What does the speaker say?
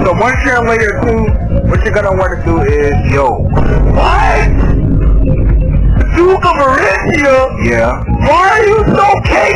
So once you're in layer 2, what you're gonna want to do is, yo. What? Duke of ERISIA? Yeah. Why are you so cake?